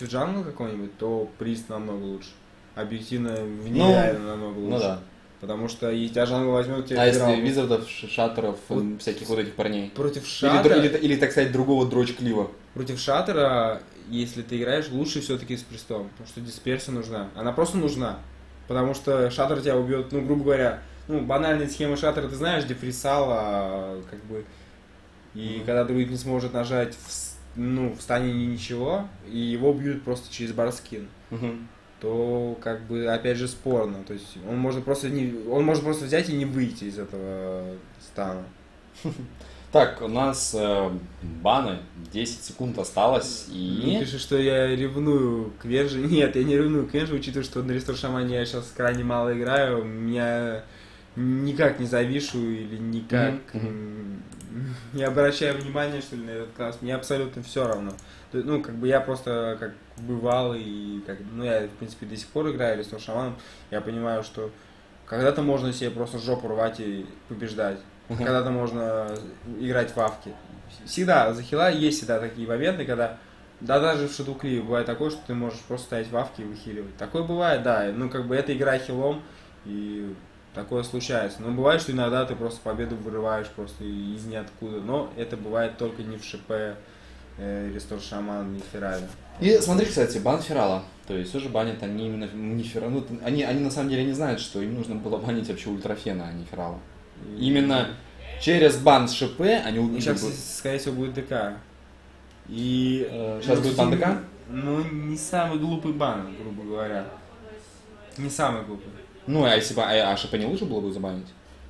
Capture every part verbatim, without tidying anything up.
в джангл какой-нибудь, то приз намного лучше. Объективно, в нереально ну, намного лучше. Ну да. Потому что и тебя джангл возьмет, тебя А если визардов, шаттеров, вот, всяких вот этих парней? Против шаттера... Или, или, или, так сказать, другого дрочклива. Против шаттера, если ты играешь, лучше все-таки с пристом. Потому что дисперсия нужна. Она просто нужна. Потому что шаттер тебя убьет, ну, грубо говоря, ну, банальные схемы шаттера, ты знаешь, дефрисала, как бы... И mm-hmm. когда друид не сможет нажать в, ну, в стане ничего, и его бьют просто через барскин. Mm-hmm. То как бы опять же спорно, то есть он может просто не, он может просто взять и не выйти из этого стана. Так, у нас э, баны, десять секунд осталось и... Ну, пишешь, что я ревную к Венже. Нет, я не ревную к Венже, учитывая, что на Рестор Шамане я сейчас крайне мало играю, меня никак не завишу или никак mm-hmm. не обращаю внимания, что ли, на этот класс. Мне абсолютно все равно. Ну, как бы я просто как бывал и как, ну, я, в принципе, до сих пор играю Рестор Шаманом, я понимаю, что когда-то можно себе просто жопу рвать и побеждать. Uh-huh. Когда-то можно играть в авки. Всегда за хила есть всегда такие моменты, когда, да даже в Шадукли бывает такое, что ты можешь просто стоять в авке и выхиливать. Такое бывает, да, ну как бы это игра хилом, и такое случается. Но бывает, что иногда ты просто победу вырываешь просто из ниоткуда, но это бывает только не в ШП, Рестор Шаман, не Феррари. И смотри, кстати, бан Ферала. То есть уже банят они именно не Ферала. Ну, они, они на самом деле не знают, что им нужно было банить вообще Ультрафена, а не Ферала. И... Именно через бан с ШП они убили. Сейчас, бы... скорее всего, будет ДК. И... Сейчас будет бан ДК? Ну, не самый глупый бан, грубо говоря. Не самый глупый. Ну, а если бы а, а ШП не лучше было бы забанить?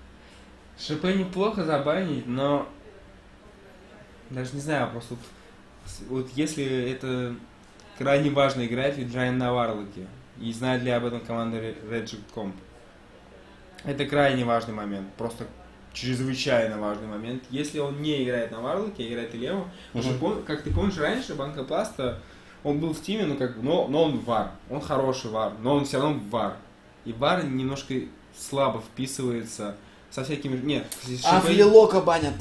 ШП неплохо забанить, но... Даже не знаю, просто... Вот если это крайне важно играть в Giant на Варлоке, и знает ли об этом команда Reject Comp, это крайне важный момент, просто чрезвычайно важный момент. Если он не играет на Варлоке, а играет Илему, uh-huh. потому что, как ты помнишь, раньше Банка Пласта, он был в тиме, ну как, но, но он вар, он хороший вар, но он все равно вар. И вар немножко слабо вписывается со всякими... Нет, а Филилока банят.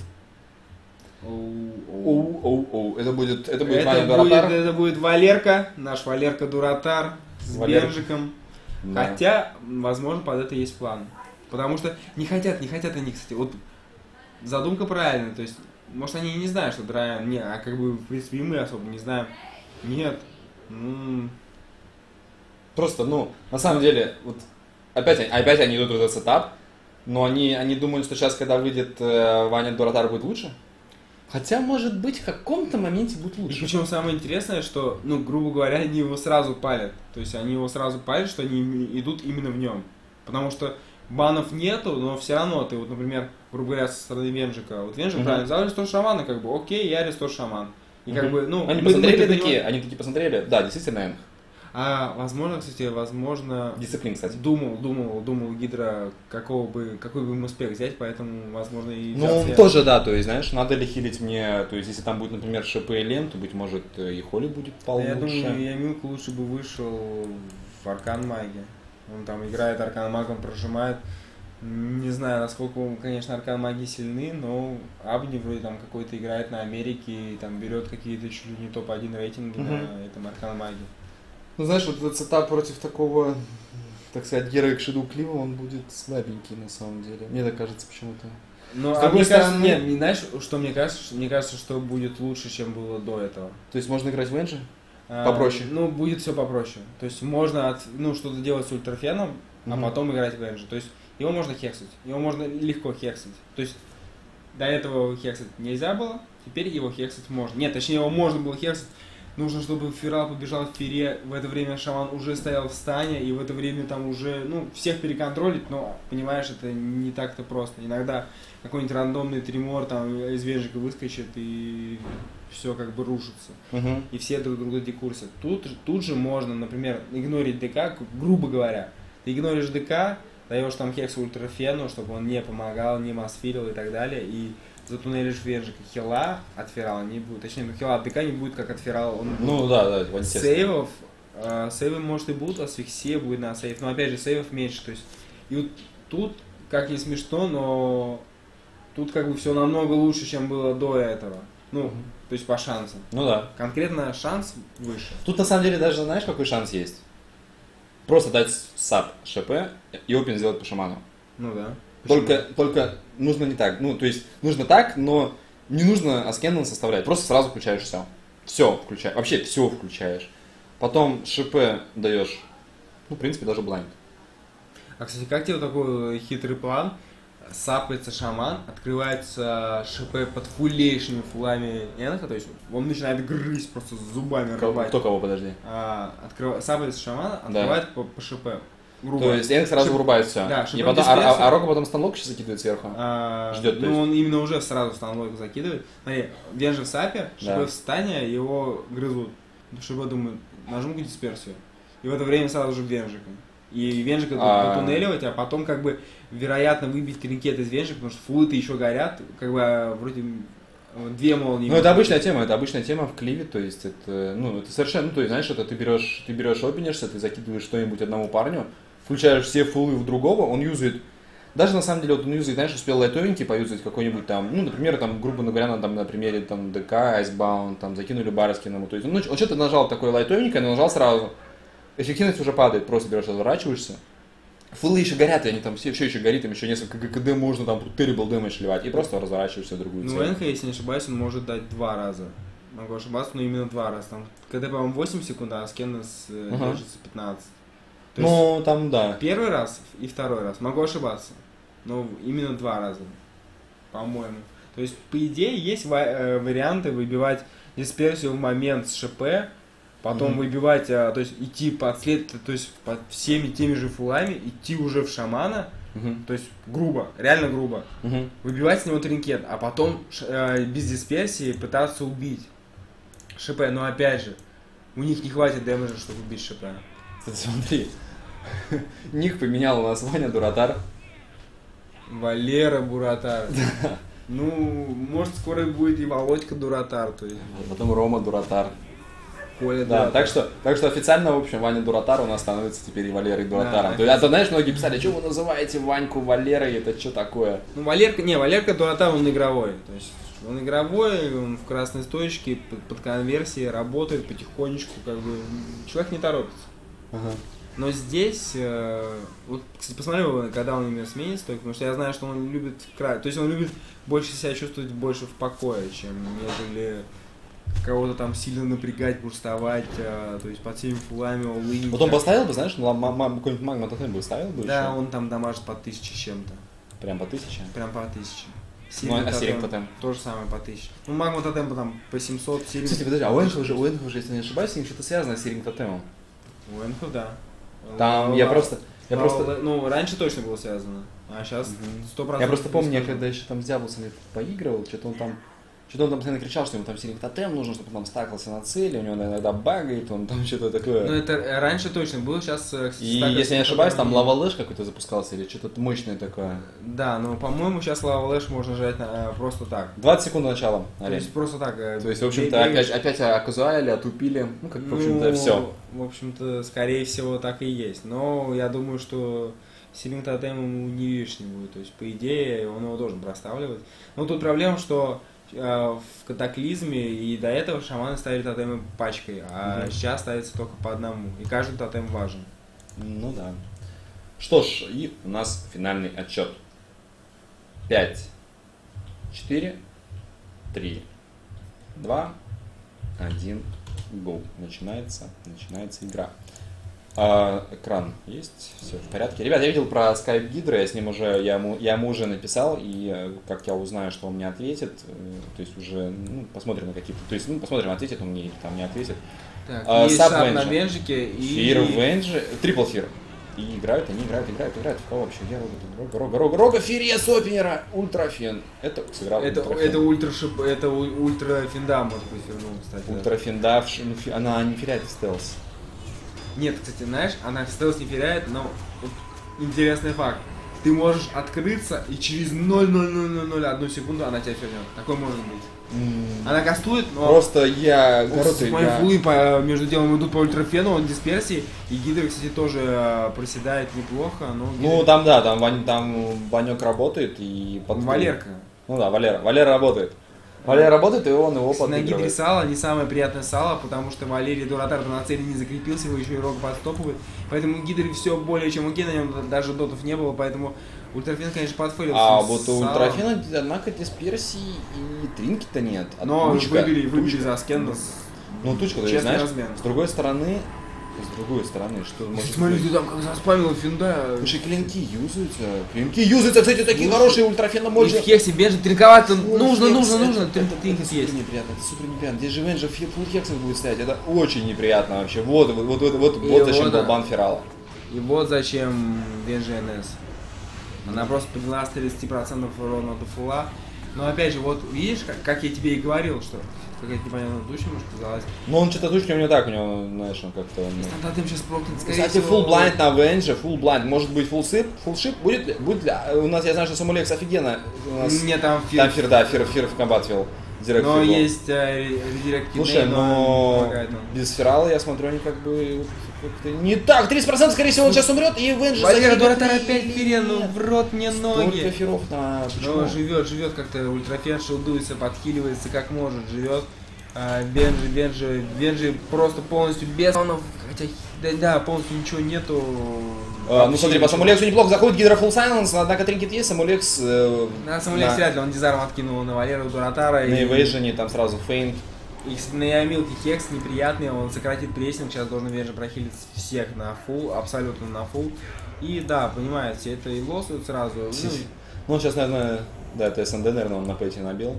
Оу, оу, оу. Это будет, это будет, это будет, это будет Валерка, наш Валерка Дуратар с Валерка. Бенжиком. Да. Хотя, возможно, под это есть план. Потому что не хотят, не хотят они, кстати. Вот задумка правильная. То есть, может, они и не знают, что Драйан, не, а как бы, в принципе, и мы особо не знаем. Нет. М-м. Просто, ну, на самом деле, вот опять, опять они идут в этот сетап, но они, они думают, что сейчас, когда выйдет э, Ваня Дуратар, будет лучше. Хотя, может быть, в каком-то моменте будет лучше. И причем самое интересное, что, ну, грубо говоря, они его сразу палят. То есть они его сразу палят, что они идут именно в нем. Потому что банов нету, но все равно ты, вот, например, грубо говоря, со стороны Венжика. Вот Венжик uh-huh. правильно взял Рестор Шамана, как бы, окей, я Рестор Шаман. И uh-huh. как бы, ну... Они посмотрели такие, него... они такие посмотрели, да, действительно, Энх. А, возможно, кстати, возможно... Дисциплин, кстати. Думал, думал, думал Гидра, какого бы, какой бы им успех взять, поэтому, возможно, и... Ну, я... тоже, да, то есть, знаешь, надо ли хилить мне, то есть, если там будет, например, ШП и Лем, то, быть может, и Холли будет получше. Я думаю, Ямилк лучше бы вышел в Аркан Маге. Он там играет Аркан Маг, он прожимает. Не знаю, насколько, конечно, Аркан Маги сильны, но Абни вроде там какой-то играет на Америке, и там берет какие-то чуть ли не топ один рейтинги uh-huh. на этом Аркан Маге. Ну, знаешь, вот этот сетап против такого, так сказать, героя Шеду Клива, он будет слабенький, на самом деле. Мне так кажется почему-то. Ну, а мне стороны... кажется, нет, не знаешь, что мне кажется? Мне кажется, что будет лучше, чем было до этого. То есть можно играть в Энджи? А, попроще? Ну, будет все попроще. То есть можно от, ну, что-то делать с ультрафеном, mm-hmm. а потом играть в Энджи. То есть его можно хексать, его можно легко хексать. То есть до этого хексать нельзя было, теперь его хексать можно. Нет, точнее его можно было хексать. Нужно, чтобы Ферал побежал в Фере, в это время Шаман уже стоял в стане, и в это время там уже, ну, всех переконтролить, но, понимаешь, это не так-то просто. Иногда какой-нибудь рандомный тримор там из Венжика выскочит, и все как бы рушится. Uh-huh. И все друг друга декурсят. Тут, тут же можно, например, игнорить ДК, грубо говоря. Ты игноришь ДК, даешь там хекс ультрафену, чтобы он не помогал, не масфилил и так далее, и затуннелишь Венжика, хила от Ферала не будет. Точнее, ну хила от ДК не будет, как от Ферала. Он ну да, да, сейвов, э, сейвы может и будут, асфиксия будет на сейв, но опять же сейвов меньше. То есть, и вот тут, как не смешно, но тут как бы все намного лучше, чем было до этого. Ну, то есть по шансам. Ну да. Конкретно шанс выше. Тут на самом деле даже знаешь, какой шанс есть? Просто дать сап ШП и опен сделать по шаману. Ну да. Только, только нужно не так. Ну, то есть нужно так, но не нужно аскендон составлять. Просто сразу включаешь все. Все включаешь. Вообще все включаешь. Потом ШП даешь. Ну, в принципе, даже блайнд. А, кстати, как тебе такой хитрый план? Сапается шаман, открывается ШП под фуллейшими фулами Энка, то есть он начинает грызть, просто зубами рвать. Кто кого, подожди? А, открыв... Сапается шаман, открывает да. по, по ШП. Врубает. То есть Энк сразу Шип... вырубает все. Да, и потом, а, а, а Рока потом станлок еще закидывает сверху. А, Ждет. Ну, он именно уже сразу станлок закидывает. Смотри, Венжи в сапе, ШП да. в стане, его грызут. ШП думает, нажму-ка дисперсию. И в это время сразу же Венжика. И Венжика а... потуннеливать, а потом как бы вероятно выбить тринкет из Венжика, потому что фулы-то еще горят, как бы вроде две молнии. Ну это обычная тема, это обычная тема в кливе, то есть это, ну это совершенно, ну то есть знаешь, это ты берешь, ты берешь опенишься, ты закидываешь что-нибудь одному парню, включаешь все фулы в другого, он юзает, даже на самом деле вот он юзает, знаешь, успел лайтовенький поюзать какой-нибудь там, ну например, там, грубо говоря, на, там, на примере там ДК, Icebound, там закинули Барскиному, то есть ну, он что-то нажал такое лайтовенькое, но нажал сразу. Эффективность уже падает, просто берешь, разворачиваешься. Фулы еще горят, и они там все, все еще горит, им еще несколько ГКД можно там terrible damage сливать, и просто разворачиваешься в другую цель. Ну, Энка, если не ошибаюсь, он может дать два раза. Могу ошибаться, но именно два раза. Там КД, по-моему, восемь секунд, а Скеннес uh-huh. держится пятнадцать. То ну, там, да. Первый раз и второй раз. Могу ошибаться. Но именно два раза, по-моему. То есть, по идее, есть ва- варианты выбивать дисперсию в момент с ШП, потом mm-hmm. выбивать, то есть идти под след, то есть под всеми теми же фулами, идти уже в шамана, mm-hmm. то есть грубо, реально грубо, mm-hmm. выбивать с него тринкет, а потом э, без дисперсии пытаться убить ШП. Но опять же, у них не хватит дэмэджа, чтобы убить ШП. Кстати, смотри, ник поменял у нас Ваня Дуратар. Валера Буратар. Ну, может скоро будет и Володька Дуратар. То есть. А потом Рома Дуратар. Коля, да, так что, так что официально, в общем, Ваня Дуратар у нас становится теперь и Валерой Дуратаром. Да, а то, знаешь, многие писали, что вы называете Ваньку Валерой, это что такое? Ну, Валерка, не, Валерка Дуратар, он игровой. То есть, он игровой, он в красной стоечке, под, под конверсией работает потихонечку, как бы, человек не торопится. Ага. Но здесь, э, вот, кстати, посмотрел, когда он именно сменит стойку, потому что я знаю, что он любит, то есть он любит больше себя чувствовать больше в покое, чем нежели кого-то там сильно напрягать, бурстовать, а, то есть под всеми фулами, all-in. Вот он поставил бы, знаешь, какой-нибудь магма тотем бы ставил бы Да, еще? он там дамажит по тысяче с чем-то. Прям по тысяче? Прям по тысяче. Ну, а Сирик тотем? То же самое по тысяче. Ну, магма тотем там по семьсот, Сирик... Кстати, подожди, а у Энфа уже, у Энфа уже, если не ошибаюсь, с ним что-то связано с Сирик тотемом? У Энфа, да. Там, я просто... Я просто... Ну, раньше точно было связано, а сейчас сто процентов. Я просто помню, я когда еще там с Диаблосом поигрывал, что-то он там... Что-то он там постоянно кричал, что ему там Сирик тотем нужен, чтобы он там стакался на цели, у него иногда багает, он там что-то такое. Ну это раньше точно было, сейчас... Кстати, и если не ошибаюсь, там лава-лэш какой-то запускался или что-то мощное такое. Да, но по-моему сейчас лава-лэш можно жать на, просто так. двадцать секунд начала. То есть просто так. То есть, в общем-то, опять, опять оказуали, отупили, ну, как, в общем-то, ну, все. В общем-то, скорее всего, так и есть. Но я думаю, что Сирик тотем ему не лишний будет. То есть, по идее, он его должен проставливать. Но тут проблема, что в катаклизме и до этого шаманы ставили тотемы пачкой, а mm-hmm. сейчас ставится только по одному. И каждый тотем важен. Ну да. Что ж, и у нас финальный отчет. пять, четыре, три, два, один, go. Начинается, начинается игра. А, экран есть, все в порядке. Ребят, я видел про Skype Гидро, я с ним уже, я ему, я ему уже написал, и как я узнаю, что он мне ответит, то есть уже, ну, посмотрим на какие-то, то есть, ну, посмотрим, ответит он мне или там не ответит. Так, а, есть сап на венжике и... Фир венжи, трипл фир. И играют, они играют, играют, играют. В кого вообще? Я Рога, Рога, Рога, Рога, Фирес, Опенера, Ультрафин. Это сыграл Это, это ультра шип, это ультра финда, может быть, вернул, кстати. Ультра финда, она не феряет стелс. Нет, кстати, знаешь, она стелс не теряет, но вот, интересный факт. Ты можешь открыться, и через ноль ноль ноль ноль ноль одну секунду она тебя фернет. Такое может быть. Mm. Она кастует, но... Просто я... Короче, мои я... фулы по, между делом идут по ультрафену, он дисперсии. И Гидра, кстати, тоже проседает неплохо, но... Гидра... Ну, там, да, там, там Ванек работает и... Под... Валерка. Ну да, Валера. Валера работает. Валерий работает, и он его На Гидре подыгрывает. сало не самое приятное сало, потому что Валерий Дуратар на цели не закрепился, его еще и Рог подстопывает. Поэтому Гидре все более чем окей, на нем даже дотов не было, поэтому Ультрафен, конечно, подфейлился. А вот у Ультрафена, однако, дисперсии и тринки-то нет. А но тучка, выбили, выбили тучка. за скендл. Ну, тучка, ты знаешь, размен. С другой стороны, с другой стороны, что может Смотри, быть? ты там как заспамил финда. Слушай, клинки юзаются. Клинки юзаются, кстати, такие Слушай, хорошие Ультрафена можно. И в Хексе бежит, тринковаться Фулл нужно, хекс, нужно, это, нужно, это, это, тринки это есть. супер неприятно, это супер неприятно. Здесь же Венджа фулл хексов будет стоять, это очень неприятно вообще. Вот, вот, вот, вот, вот, вот зачем был бан Ферала. И вот зачем Венджа эн эс. Она просто подняла с тридцати процентов ровно до фула. Но опять же, вот видишь, как, как я тебе и говорил, что какая-то непонятная туча, может, казалось. Ну он что-то тучка у него так, у него, знаешь, он как-то... Он... Стандартным сейчас прокнет, скорее Кстати, всего... full blind на Венже, full blind, может быть full ship, full ship будет, будет ли? У нас, я знаю, что Самулекс офигенно. У нас... Нет, там фир. Там фир, да, фир, фир в комбат вел. Директ но фирбол. Есть э, редирект кидней, Слушай, но, но без Ферала, я смотрю, они как бы как не так. тридцать процентов, скорее всего, он сейчас умрет, и Венджи... Валера Дуратар опять фире, ну в рот мне ноги. Столько фиров на... Но живет, живет как-то, Ультрафен шилдуется, подхиливается как может, живет. А, Бенджи, Бенджи, Бенджи просто полностью без... Хотя, да, да, полностью ничего нету. А, ну смотри, по Самулексу неплохо заходит Гидра Full Silence, однако тринкет есть, Самулекс... Э, на Самулекс вряд ли, он дизарм откинул на Валеру Дуратара. На Эвейжене там сразу фейнт. И на Ямилке Хекс неприятный, он сократит прессинг, сейчас должен Венджи прохилить всех на фул, абсолютно на фул. И да, понимаете, это и лосуют сразу. Ну, ну он сейчас, наверное, да, это СНД, наверное, он на пэте набил.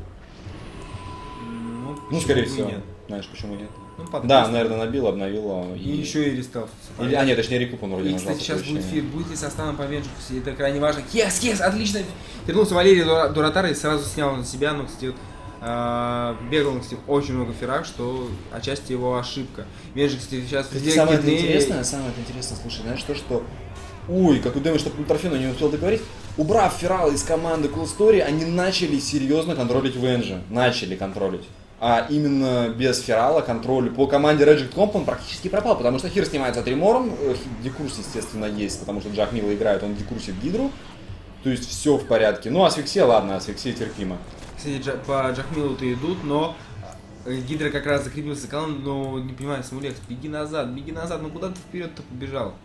Ну, ну скорее всего. Нет. Знаешь, почему нет? Ну, да, наверное, набил, обновил. И, и еще и рестелс. Или, а нет, точнее рекуп он вроде И, кстати, сейчас будет фир, будет ли со станом по Венджу, это крайне важно. Хекс, Хекс, отлично! Вернулся Валерий Дуратар и сразу снял на себя, ну, кстати, Uh, бегал, кстати, очень много фирах, что отчасти его ошибка. Венджи, кстати, сейчас... Самое кидней... интересное, самое интересное, слушай, знаешь, то, что... Ой, какой дэмэдж, что Ультрафену не успел договорить. Убрав Ферала из команды Cool Story, они начали серьезно контролить Венджи. Начали контролить. А именно без Ферала контроль по команде Reject Comp он практически пропал, потому что Хир снимается тримором, декурс, естественно, есть, потому что Джак Милла играет, он декурсит Гидру. То есть все в порядке. Ну, асфиксия, ладно, асфиксия терпимо. Кстати, по Джакмилу-то идут, но Гидра как раз закрепился колонн, но не понимаю, Самулекс, беги назад, беги назад, ну куда ты вперед-то побежал?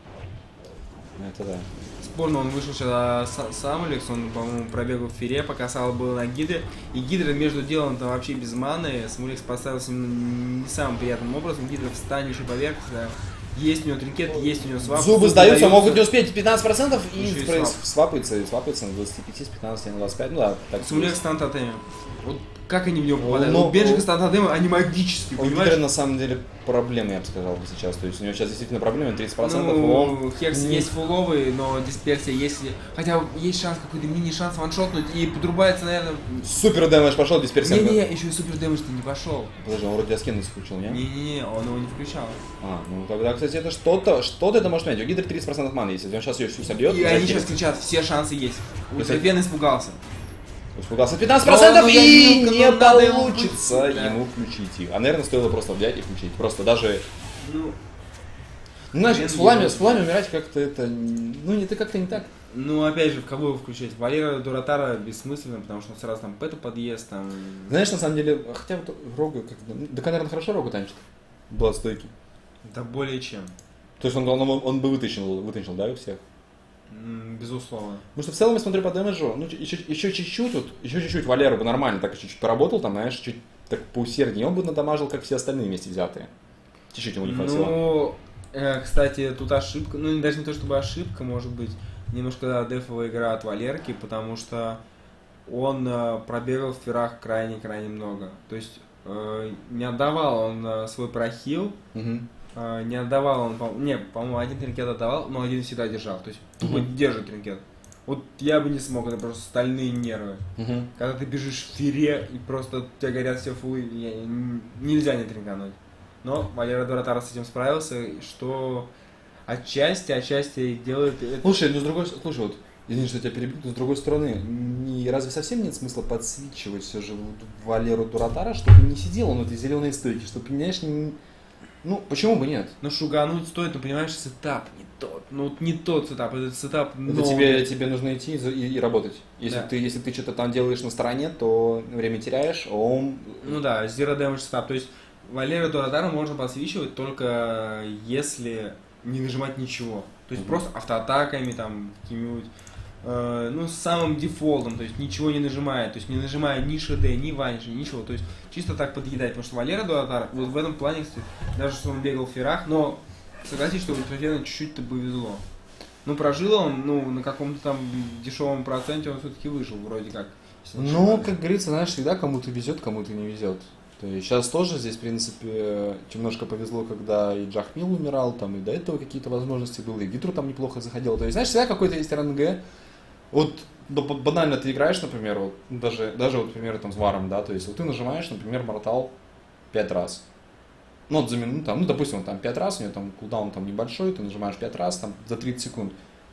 Это да. Спорно, он вышел сейчас Самулекс, он, по-моему, пробегал в фире, пока Сало было на Гидре, и Гидра между делом там вообще без маны, Самулекс поставился не самым приятным образом, Гидра встанет еще поверх, да. Есть у него тринкет, есть у него свап. Зубы сдаются, даются. Могут не успеть пятнадцать процентов и, и свап. свапается, свапается на двадцать пять, с пятнадцати на двадцать пять, ну да. Самулекс станет тотемом. Вот как они в него попадают? Но, вот Бенджик станет тотемом, они магически, у понимаешь? У на самом деле проблемы, я бы сказал бы сейчас. То есть у него сейчас действительно проблемы, тридцать процентов. Ну, он... Хекс не... есть фуловый, но дисперсия есть. Хотя есть шанс, какой-то мини-шанс ваншотнуть и подрубается, наверное... Супер дэмэдж пошел, дисперсия. Не-не, еще и супер дэмэдж-то не пошел. Подожди, он вроде Аскена исключил, не? Не-не-не, он его не включал. А, ну тогда, кстати, это что-то, что-то это может менять. У Гидры тридцать процентов маны есть, если он сейчас ее всю собьет. И они сейчас кричат, все шансы есть. Ультрафен испугался. Испугался пятнадцать процентов но, но и не, не получится ему, да. ему включить их. А, наверное, стоило просто взять и включить. Просто даже... Ну, ну знаешь, с фулами, с фулами умирать как-то это... Ну, это как-то не так. Ну, опять же, в кого его включать? Валера Дуратара бессмысленно, потому что он сразу там пэту подъезд, там... Знаешь, на самом деле, хотя вот Рога как-то... Да, наверное, хорошо Рогу танчит. Бладстойки. Да более чем. То есть он, он, он бы вытащил, вытащил, да, у всех? Безусловно. Потому что в целом я смотрю по дэмэджу, ну еще, еще чуть-чуть, вот, еще чуть-чуть Валеру бы нормально так чуть-чуть поработал, там, знаешь, чуть так поусерднее, он бы надамажил, как все остальные вместе взятые. Чуть-чуть ему не хватило. Ну, э, кстати, тут ошибка, ну даже не то чтобы ошибка, может быть, немножко дефовая игра от Валерки, потому что он э, пробегал в фирах крайне-крайне много. То есть э, не отдавал он э, свой прохил, угу. Uh, не отдавал он, по не, по-моему, один тринкет отдавал, но один всегда держал. То есть тупо uh-huh. держит тринкет. Вот я бы не смог, это просто стальные нервы. Uh-huh. Когда ты бежишь в фире и просто у тебя горят все фулы, нельзя не тринкануть. Но Валера Дуратара с этим справился, что отчасти, отчасти делает это. Слушай, ну с другой стороны, слушай, вот, извини, что я тебя перебил, но с другой стороны, не, разве совсем нет смысла подсвечивать все же Валеру Дуратара, чтобы не сидел он в этой зеленой стойке, чтобы, понимаешь, не... Ну, почему бы нет? Ну, шугануть стоит, но, понимаешь, сетап не тот. ну вот не тот сетап, это сетап Это новый. тебе, тебе нужно идти и, и работать. Если, Да. ты, если ты что-то там делаешь на стороне, то время теряешь, а он... Ну да, Zero Damage сетап. То есть Валеру Дуратару можно подсвечивать только если не нажимать ничего. То есть Мгм. просто автоатаками, там, какими-нибудь, э, ну, с самым дефолтом, то есть ничего не нажимая, то есть не нажимая ни ШД, ни ваниши, ничего, то есть чисто так подъедать, потому что Валера Дуратар, вот в этом плане, кстати, даже что он бегал в ферах, но согласись, что Ультрафена чуть-чуть-то повезло. Ну, прожил он, ну, на каком-то там дешевом проценте он все-таки выжил, вроде как. если не Ну, ошибаюсь. как говорится, знаешь, всегда кому-то везет, кому-то не везет. То есть сейчас тоже здесь, в принципе, немножко повезло, когда и Джахмил умирал, там и до этого какие-то возможности были, и Гидру там неплохо заходил. То есть, знаешь, всегда какой-то есть РНГ. Вот ну, банально ты играешь, например, вот, даже, даже вот, например, там с Варом, да, то есть вот ты нажимаешь, например, Мортал пять раз. Ну, вот за минуту, там, ну, допустим, там пять раз, у него там кулдаун там небольшой, ты нажимаешь пять раз, там, за тридцать секунд.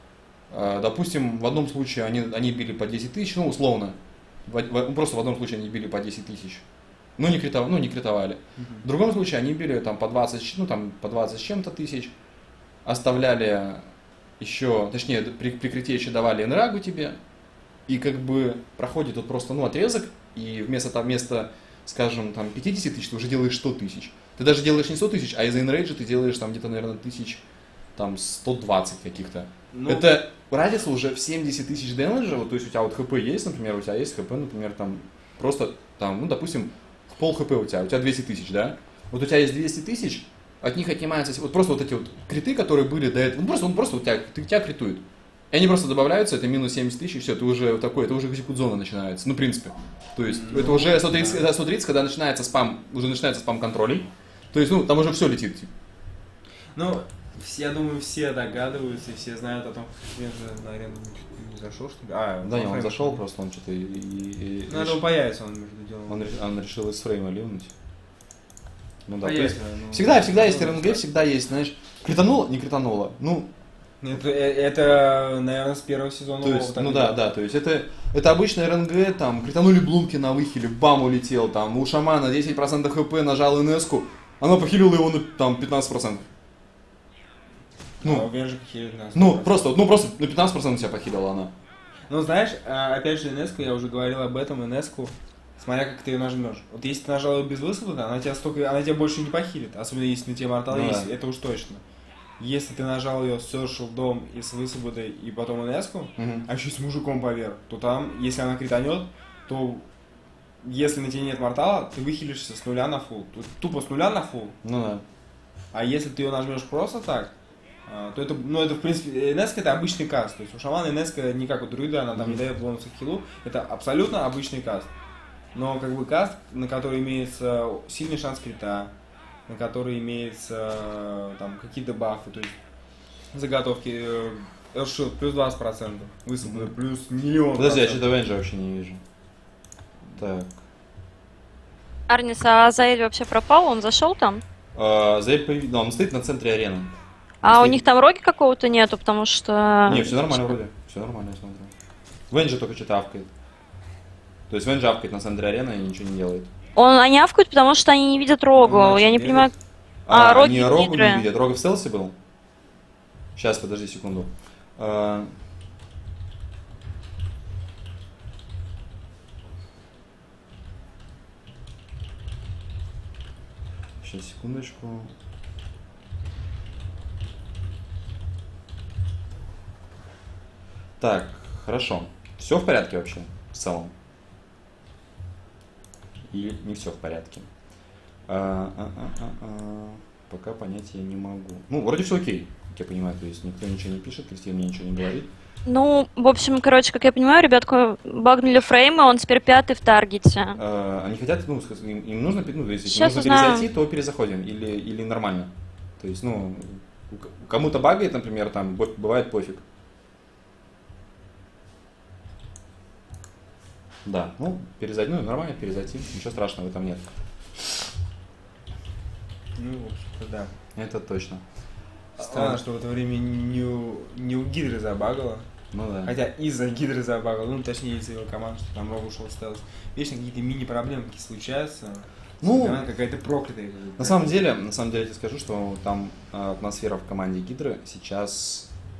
А, допустим, в одном случае они, они били по десять тысяч, ну, условно. В, в, просто в одном случае они били по десять тысяч. Ну, не, критов, ну, не критовали. Мгм. В другом случае они били там по двадцать, ну, там, по двадцать с чем-то тысяч. Оставляли еще, точнее, при, прикрытие еще давали энрагу тебе. И как бы проходит вот просто, ну, отрезок, и вместо, там, вместо, скажем, там, пятьдесят тысяч ты уже делаешь сто тысяч. Ты даже делаешь не сто тысяч, а из энрейджа ты делаешь там где-то, наверное, тысяч, там, сто двадцать каких-то. Ну, Это разница уже в семьдесят тысяч дэмэджа, вот, то есть у тебя вот хп есть, например, у тебя есть хп, например, там, просто, там, ну, допустим, пол хп у тебя, у тебя двести тысяч, да? Вот у тебя есть двести тысяч, от них отнимается, вот просто вот эти вот криты, которые были до этого, ну, просто, он просто у тебя, ты, тебя критует. И они просто добавляются, это минус семьдесят тысяч, и все, ты уже вот такой, это уже экзекут-зона начинается, ну, в принципе. То есть, Ну, это уже сто тридцать, это сто тридцать, когда начинается спам, уже начинается спам контролей. То есть, ну, там уже все летит, типа. ну, все, я думаю, все догадываются, и все знают о том, что я же на арену чуть не зашел, что ли? А, Да, не, он фрейм. зашел, просто он что-то и... и- и Ну, это реш- он появится, он между делом. он, реш- он решил из фрейма ливнуть. Ну да, то Появится, есть, ну, всегда, всегда есть ну, РНГ, всегда есть, знаешь, критануло, не критануло. Ну, Это, э, это, наверное, с первого сезона. то есть, так ну и да, было. да, то есть это, это обычный РНГ, там, кританули Блумки на выхиле, бам, улетел, там, у шамана десять процентов хп, нажал НС-ку, оно похилило его на, там, пятнадцать процентов. А, Ну, у Венжика хилит нас. ну, просто, ну, просто на пятнадцать процентов себя похилила она. Ну, знаешь, а, опять же, эн эс-ку, я уже говорил об этом, эн эс-ку, смотря как ты ее нажмешь. Вот если ты нажал ее без высвобода, она тебя столько, она тебя больше не похилит, особенно если на тебе мортал Ну есть, да. это уж точно. Если ты нажал ее с Social Dom и с высвободой, и потом эн эс-ку, Мгм. а еще с мужиком поверх, то там, если она кританет, то если на тебе нет мортала, ты выхилишься с нуля на фул. Тут тупо с нуля на фул. Ну да. А если ты ее нажмешь просто так, а, то это, ну, это в принципе, эн эс-ка это обычный каст. То есть у шамана эн эс-ка не как у друида, она там не дает бонуса к хилу. Это абсолютно обычный каст. Но как бы каст, на который имеется сильный шанс крита, на который имеется э, там какие-то бафы, то есть заготовки, Элшилд плюс двадцать процентов, высыпано плюс миллион Подожди, я процентов. что-то Венджа вообще не вижу. Так. Арнис, а Заэль вообще пропал? Он зашел там? А, Зейд появ- да, он стоит на центре арены. Он А у стоит- них там роги какого-то нету, потому что... Не, все нормально вроде. Все нормально, я смотрю. Венджи только что-то авкает. То есть Венджи авкает на центре арены и ничего не делает. Он, они авкают, потому что они не видят рогу. Ну, Я не значит, понимаю... А, А, роги они Рогу гидры. не видят. Рога в стелсе был? Сейчас, подожди секунду. А, Сейчас, секундочку. Так, хорошо. Все в порядке вообще, в целом? Или не все в порядке? А, а, а, а, а. Пока понять я не могу. Ну, вроде все окей, как я понимаю. То есть никто ничего не пишет, Кристина мне ничего не говорит. Ну, в общем, короче, как я понимаю, ребятку багнули фреймы, он теперь пятый в таргете. А, они хотят, ну, сказ- им, им нужно, пе- ну, если им Сейчас нужно узнаю. перезайти, то перезаходим. Или, или нормально. То есть, ну, у к- кому-то багает, например, там, бо- бывает пофиг. Да, ну, перезайти, ну, нормально перезайти, ничего страшного в этом нет. Ну, в общем-то, да. Это точно. Странно, А, что в это время не у, не у Гидры забагало. Ну да. Хотя из-за Гидры забагало, ну точнее из-за его команды, что там Рог ушел в стелс. Вечно какие-то мини-проблемки случаются. Ну, Команда какая-то проклятая. На самом деле, на самом деле я тебе скажу, что там а, атмосфера в команде Гидры сейчас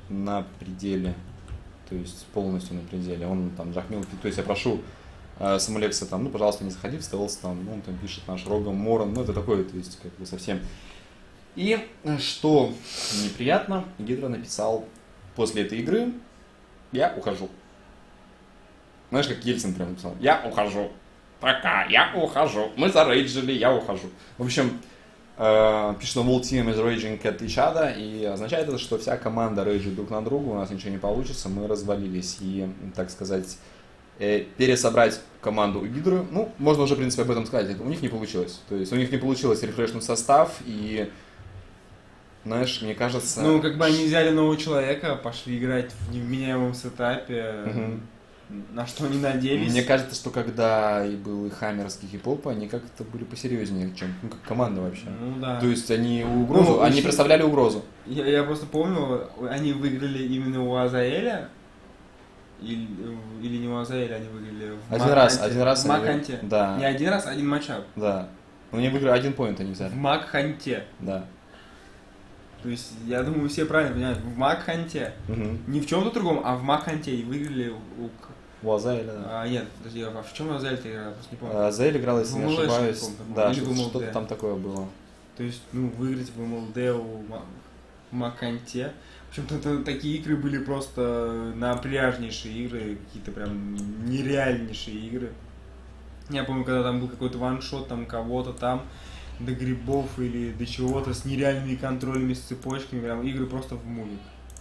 на пределе, то есть полностью на пределе. Он там жахмил, то есть я прошу э, Самулекса там, ну, пожалуйста, не заходи в стелс, там, ну, он там пишет наш Рогом Морон, ну, это такое, то есть, как бы совсем. И что неприятно, Гидра написал после этой игры: я ухожу. Знаешь, как Ельцин прям написал: я ухожу. Пока, я ухожу. Мы зарейджили, я ухожу. В общем, э, пишет он: all team is raging at each other, и означает это, что вся команда рейджит друг на друга, у нас ничего не получится, мы развалились. И, так сказать, э, пересобрать команду у Гидры, ну, можно уже, в принципе, об этом сказать, у них не получилось. То есть у них не получилось рефрешнуть состав, и, знаешь, мне кажется... Ну, как бы они взяли нового человека, пошли играть в невменяемом сетапе, Угу. на что они надеялись. Мне кажется, что когда и был и Хаммерский, и Поп, они как-то были посерьезнее, чем, ну, как команда вообще. Ну да. То есть они угрозу, Ну, они очень- представляли угрозу. Я, я просто помню, они выиграли именно у Азаэля. Или, или не у Азаэля, они выиграли в Один раз, Макханте. один раз В они- Макханте. да. Не один раз, один матчап. Да. Ну, они выиграли один поинт, они взяли. В Макханте. Да. То есть, я думаю, все правильно понимают, в Макханте. Угу. Не в чем-то другом, а в Макханте. И выиграли у... У Азаэля, да. А, нет, подожди, а в чем Азаэль-то играл? Я просто не помню. А Азаэль играл, если В не МЛД, ошибаюсь. что-то там, Да, или в что-то, МЛД. что-то там такое было. То есть, ну, выиграть в МЛД у Ма- в Макханте. В общем-то, такие игры были просто напряжнейшие игры, какие-то прям нереальнейшие игры. Я помню, когда там был какой-то ваншот, там кого-то там, до грибов или до чего-то, с нереальными контролями, с цепочками, прям игры просто в мувик.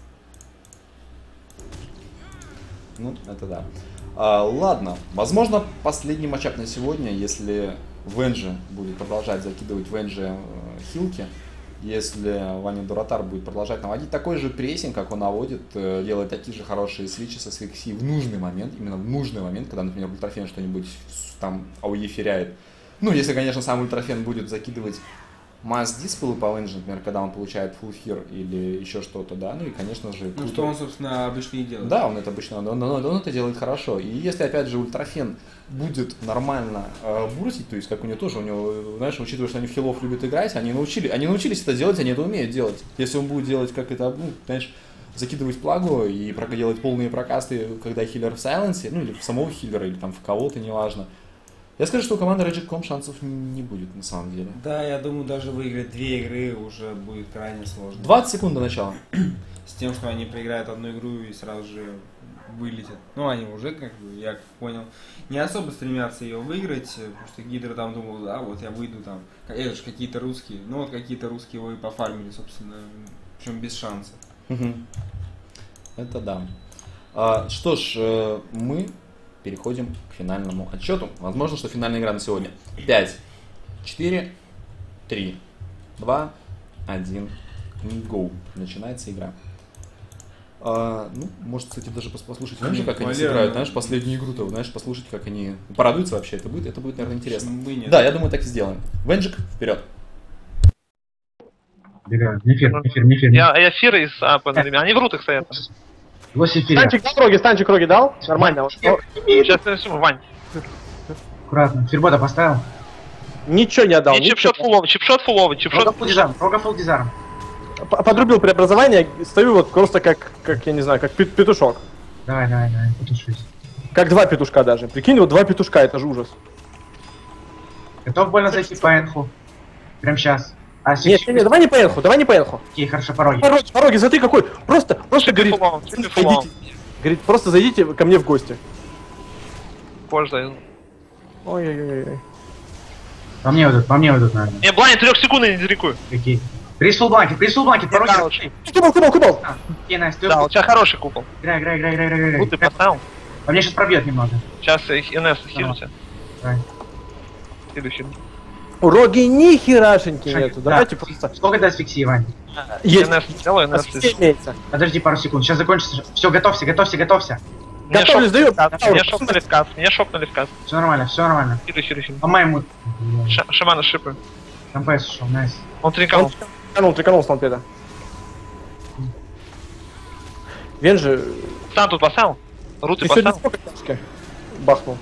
Ну, это да. А, ладно, возможно, последний матчап на сегодня, если Венджи будет продолжать закидывать Венджи э, хилки, если Ваня Дуратар будет продолжать наводить такой же прессинг, как он наводит, э, делать такие же хорошие свитчи со Свикси в нужный момент, именно в нужный момент, когда, например, Ультрафен что-нибудь там ауеферяет. Ну, если, конечно, сам Ультрафен будет закидывать масс-диспелы по Венджи, например, когда он получает full heal или еще что-то, да, ну и, конечно же... Ну, круто. что он, собственно, обычно и делает. Да, он это обычно, он, он, он это делает хорошо. И если, опять же, Ультрафен будет нормально э, бурсить, то есть, как у него тоже, у него, знаешь, учитывая, что они в хилов любят играть, они, научили, они научились это делать, они это умеют делать. Если он будет делать, как это, ну, знаешь, закидывать плагу и прока- делать полные прокасты, когда хиллер в сайленсе, ну, или в самого хиллера, или там в кого-то, неважно. Я скажу, что у команды Raging Ком шансов не будет, на самом деле. Да, я думаю, даже выиграть две игры уже будет крайне сложно. двадцать секунд до начала. С тем, что они проиграют одну игру и сразу же вылетят. Ну, они уже, как бы, я как понял, не особо стремятся ее выиграть, потому что Гидра там думал, да, вот я выйду там, это же какие-то русские. Ну, вот какие-то русские его и пофармили, собственно, причем без шанса. Мгм. Это да. А, что ж, э, мы переходим к финальному отчету. Возможно, что финальная игра на сегодня. пять, четыре, три, два, один, go. Начинается игра. А, ну, может, кстати, даже пос- послушать, знаешь, как они Валера, сыграют, ну, знаешь, последнюю игру-то, знаешь, послушать, как они порадуются вообще. Это будет, это будет, наверное, интересно. Почему бы и нет? Да, я думаю, так и сделаем. Венджик, вперед. Берем. Нефир, нефир, нефир. Я, я Фир из а, панельми. Они врут их стоят. Лось эфире. Станчик дал роги, станчик роги дал? Нормально. Вот. Сейчас нанесу, Вань. Аккуратно. Фирбота поставил. Ничего не отдал. Не, Не чипшот фуловый, чипшот фуловый, Рога чипшот. фул дизарм. Рога фул дизарм. П- Подрубил преобразование, стою вот просто как, как я не знаю, как пе- петушок. Давай, давай, давай. Потушись. Как два петушка даже. Прикинь, вот два петушка, это же ужас. Готов больно зайти по энху? Прям сейчас. А, Нет, сейчас. нет, нет, давай не по энху, давай не по энху. Окей, хорошо, пороги. Пороги, пороги, смотри какой. Просто, просто Чипи говорит, фуловым, чипи зайдите, фуловым. говорит, просто зайдите ко мне в гости. Польза. Ой-ой-ой. По мне вот тут, по мне вот тут надо. Не, блайн, трех секунд я не зарекую. Окей. Присул бланки, присул бланки, пороги. Да, лучше. Кубал, кубал, кубал. А, Окей, Настя, Да, у тебя хороший купол. играй, играй, играй, играй, играй, Вот ты играй. поставил. По мне сейчас пробьет немного. Сейчас НС хилите. Давай. Следующий. У роги ни херашеньки Шаг- нету. да. Давайте просто. Сколько даст фикси, Вань? Есть. НС сделаю, НС Ассистент имеется. Подожди пару секунд, сейчас закончится. Все, готовься, готовься, готовься. Мне Готовлюсь, даю. шок- Мне шокнули в каст, мне шокнули в каст. Все нормально, все нормально. Хилю, хилю, хилю. Ломай ему. Ш- Шамана шипы. Там ПС ушел, найс. Он тринканул. Он триканул, триканул с лампеда. Венжи, Стан тут поставил? Руты ты сегодня поставил? сколько тачки бахнул?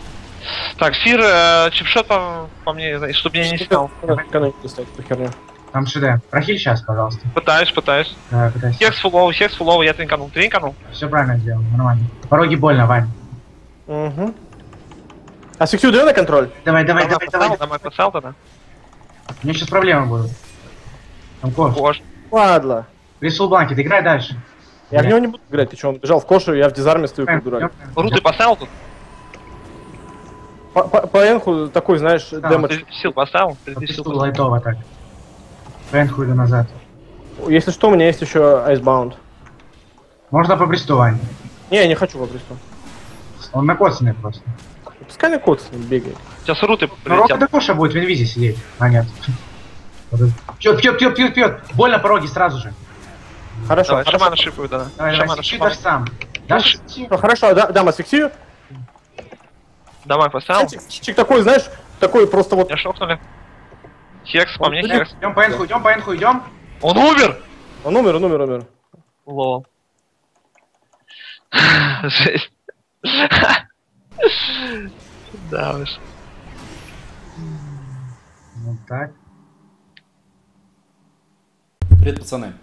Так, Фир, э, чипшот по, по мне, чтобы я не снял. Каноники достать эту херню. Там ШД. Прохиль сейчас, пожалуйста. Пытаюсь, пытаюсь. Давай, пытайся. Хекс фуловый, хекс фуловый, я твинканул, твинканул. Все правильно сделал, нормально. Пороги больно, Вань. Угу. А сексию дай на контроль? Давай, давай, Давай давай, поставил, давай. давай поставил тогда. У меня сейчас проблемы будут. Там кош. Кош. Ладно. Рисул бланки, играй дальше. Я в него не буду играть, ты что, он бежал в кошу, я в дизарме стою как дурак. Руты поставил тут? По, по, по энху такой, знаешь, Да, дэмэдж. Ты сил поставил? Ты сил Пистул поставил. лайтово так. Фэнху иду назад. Если что, у меня есть еще Icebound. Можно по бресту, Вань. Не, я не хочу по присту. Он накоцанный просто. Пускай на кот с ним бегает. Сейчас руты Ну, Рока прилетят. до коша будет в инвизе сидеть. А, нет. Пьет, пьет, пьет, пьет, пьет. Больно пороги сразу же. Хорошо, Давай, хорошо. шамана шипают, да. Давай, давай, Шамана секси шипают. дашь сам. Дашь секси? Ну, хорошо, да, дам асфиксию. Давай, поставил. Чик такой, знаешь, такой просто вот... Меня шокнули. Хекс, по мне Он хекс. Идем по энху, идем по энху, идем. Он умер! Он умер, он умер, умер. Лол. Жесть. Да уж. Вот так. Привет, пацаны.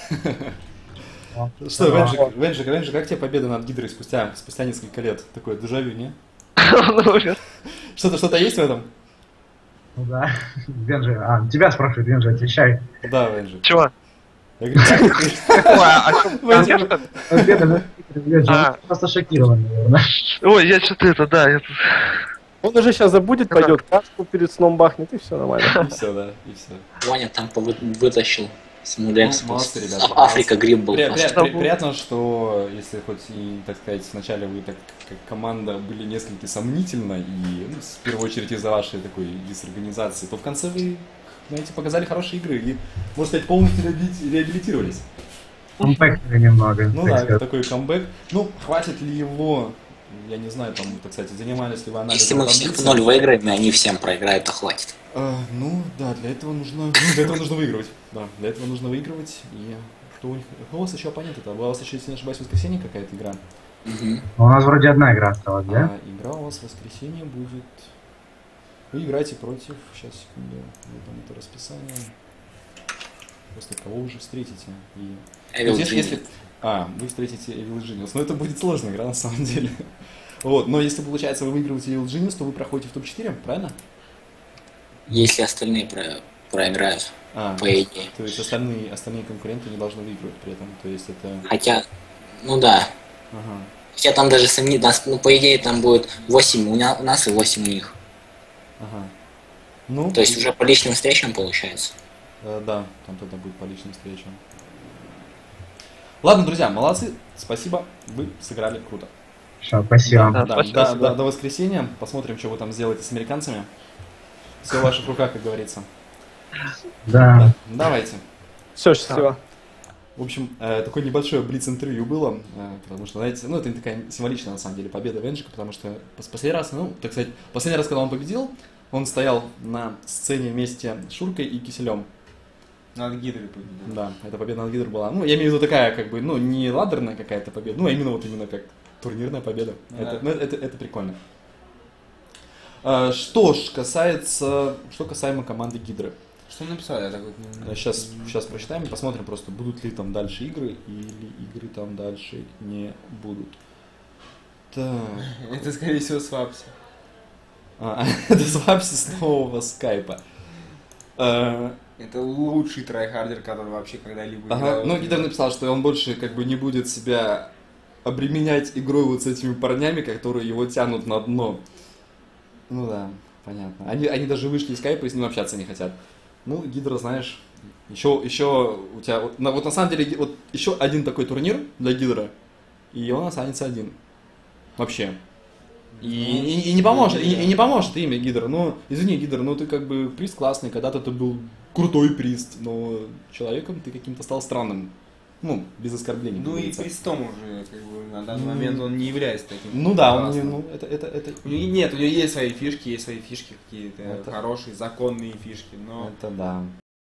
Что, Венджик, Венджик, Венджик, как тебе победа над Гидрой спустя, спустя несколько лет? Такое дежавю, не? Он умер. Что-то, что-то есть в этом? Ну да. Венжи, а, тебя спрашивают, Венжи, отвечай. Да, Венджик. Чего? Я говорю, как ты? Ой, а что, ко мне, что ли? Венжи, Венжи, А. он просто шокирован, наверное. Ой, я что-то это, да, я тут... Он уже сейчас забудет, пойдет каску перед сном бахнет, и все нормально. И все, да, и все. Ваня там повы- вытащил Смулекс. Ну, молодцы, ребята, А- Африка молодцы. гриб был. При- просто. при- при- приятно, что если хоть и, так сказать, вначале вы так как команда были несколько сомнительно, и ну, в первую очередь из-за вашей такой дисорганизации, то в конце вы, знаете, показали хорошие игры и, можно сказать, полностью реабили- реабилитировались. Компактили немного. Ну так да, сказать. такой камбэк. Ну, хватит ли его, я не знаю, там, так сказать, занимались ли вы анализом Если мы всех в таблицы? ноль выиграем, и они всем проиграют, то хватит. А, ну, да, для этого нужно, ну, для этого нужно выигрывать. Да, для этого нужно выигрывать. И кто у них, у вас еще оппонент-то? У вас еще, если не ошибаюсь, в воскресенье какая-то игра. Мгм. Ну, у нас вроде одна игра осталась, да? А игра у вас в воскресенье будет. Вы играете против. Сейчас, секунду, вот там это расписание. Просто кого вы уже встретите. И... Evil Здесь, Genius. если... А, вы встретите Evil Genius. Но это будет сложная игра на самом деле. Вот, но если получается вы выигрываете Evil Genius, то вы проходите в топ четыре, правильно? Если остальные про- проиграют, А, по идее. то есть остальные, остальные конкуренты не должны выигрывать при этом. То есть это... Хотя, ну да. Ага. Хотя там даже сомни... нас- ну, по идее, там будет восемь у ня- у нас и восемь у них. Ага. Ну, То есть уже по личным встречам получается. э, да, там тогда будет по личным встречам. Ладно, друзья, молодцы. Спасибо. Вы сыграли круто. Все, спасибо. Да, Да, спасибо, до, спасибо. до- до воскресенья. Посмотрим, что вы там сделаете с американцами. Все в ваших руках, как говорится. Да. Давайте. Все, счастливо. В общем, э, такое небольшое блиц-интервью было, э, потому что, знаете, ну, это такая символичная, на самом деле, победа Венджика, потому что пос- последний раз, ну, так сказать, последний раз, когда он победил, он стоял на сцене вместе с Шуркой и Киселем. Над Гидрой победил. Да, эта победа над Гидрой была. Ну, я имею в виду такая, как бы, ну, не ладерная какая-то победа, ну, а именно вот именно как турнирная победа. Да. Это, ну, это, это прикольно. А, что ж, касается, что касаемо команды Гидры. Что он написал? Я так вот не... Сейчас, сейчас прочитаем и посмотрим просто, будут ли там дальше игры, или игры там дальше не будут. Так. Это, скорее всего, свапси. А, это запись с нового скайпа. А, Это лучший трайхардер, который вообще когда-либо ага, играл. ну, Гидр написал, что он больше как бы не будет себя обременять игрой вот с этими парнями, которые его тянут на дно. Ну да, понятно. Они, они даже вышли из скайпа и с ним общаться не хотят. Ну, Гидра, знаешь, еще, еще у тебя... Вот на, вот на самом деле, ги- вот еще один такой турнир для Гидра, и он останется один. Вообще. И, и- и не поможет, и, и не поможет имя Гидра. Ну, извини, Гидра, ну ты как бы приз классный, когда-то ты был крутой приз, но человеком ты каким-то стал странным. Ну, без оскорблений. как Ну и говорится. Пристом уже, как бы, на данный Ну, момент он не является таким. Ну да, он не, классным. ну, это, это, это, У него нет, у него есть свои фишки, есть свои фишки какие-то Это- хорошие, законные фишки, но... это да.